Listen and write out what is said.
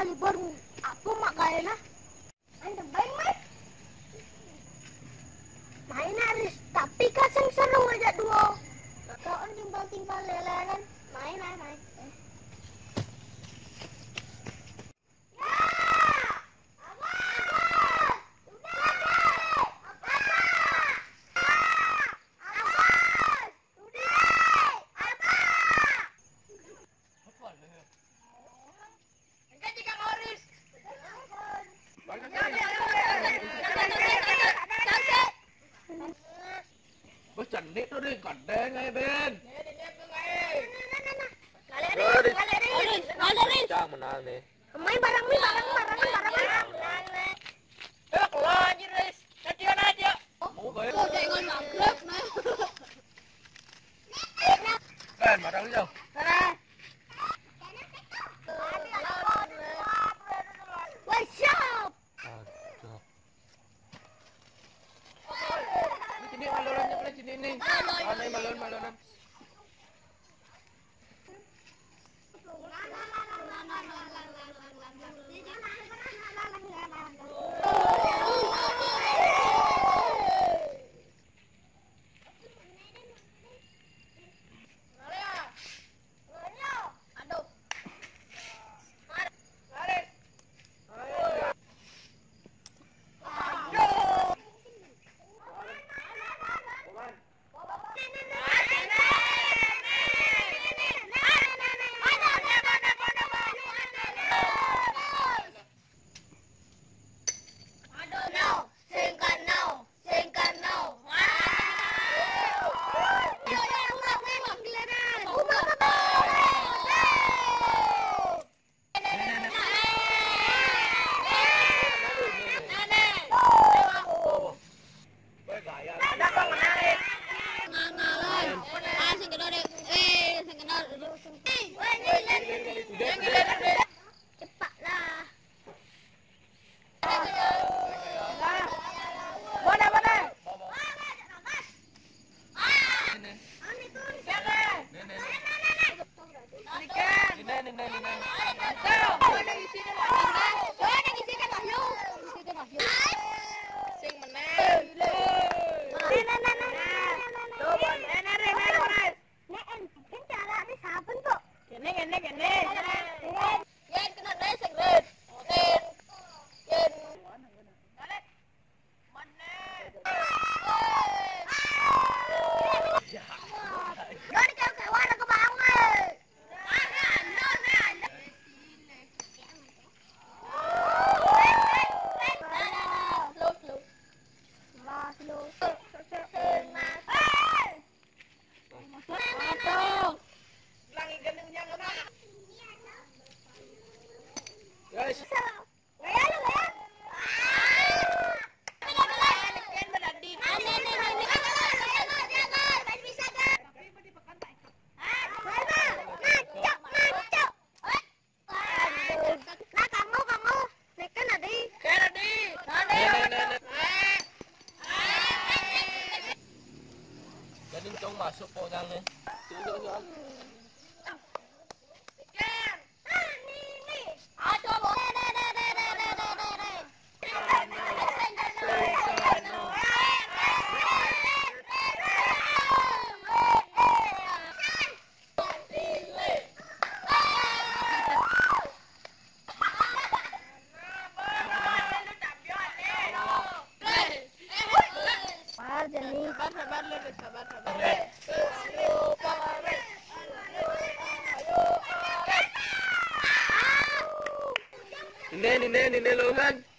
baru aku mak kaya na. Anda baik mas. Main Aris, tapi kasang seru aja duo. Kau timbal-timbal leleran. Main. Cantik tuh deh, kadang aja Ben. Cang menang nih. Main barang. Keluar aja, Riz. Kecian aja. Mau gaya. Jangan maghrib nah. Ben, barang lu. What's up? Sini malolannya pala sini nih. Mana malon. Masuk pokoknya. Ini lo kan.